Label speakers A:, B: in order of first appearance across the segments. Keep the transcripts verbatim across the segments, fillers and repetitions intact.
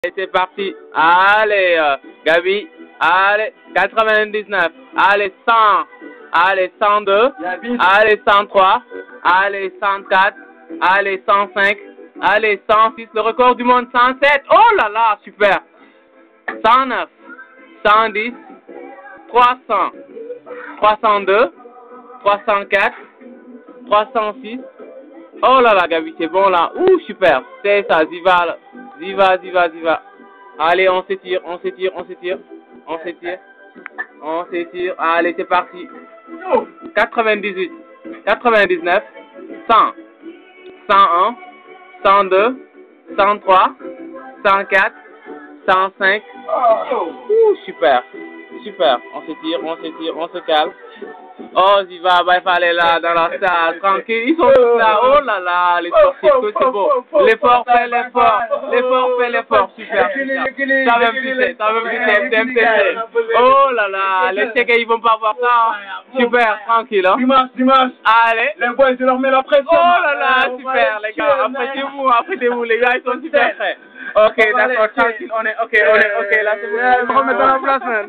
A: Et c'est parti. Allez, euh, Gabi. Allez, quatre-vingt-dix-neuf. Allez, cent. Allez, cent deux. Allez, cent trois. Allez, cent quatre. Allez, cent cinq. Allez, cent six. Le record du monde, cent sept. Oh là là, super. cent neuf. cent dix. trois cents. trois cent deux. trois cent quatre. trois cent six. Oh là là, Gabi, c'est bon là. Ouh, super. C'est ça, y va là. Y va, y va, y va. Allez, on s'étire, on s'étire, on s'étire. On s'étire. On s'étire. Allez, c'est parti. quatre-vingt-dix-huit. quatre-vingt-dix-neuf. cent. cent un. cent deux. cent trois. cent quatre. cent cinq. Ouh, super. Super. On s'étire, on s'étire, on se calme. Oh, y va, bah, il fallait là, dans la salle, tranquille. Ils sont tous là. Oh là là, les sportifs, c'est beau. L'effort fait l'effort. L'effort fait l'effort. Super. T'as même pissé, t'as même pissé, t'es pissé. Oh là là, les checkers, ils vont pas voir ça. Hein. Super, tranquille. Hein.
B: Dimanche, dimanche.
A: Allez.
B: Les boys, je leur mets la pression.
A: Oh là là, super, les gars. Apprêtez-vous, apprêtez-vous, les gars, ils sont super prêts. Ok, d'accord, tranquille, on est, ok, on est, ok, là c'est bon. On remet dans la place, man.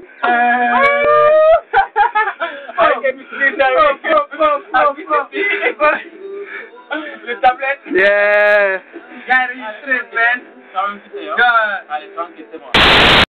A: Le tablette. Yeah.
B: Gars, enregistré, man.
A: Allez, tranquille, c'est bon.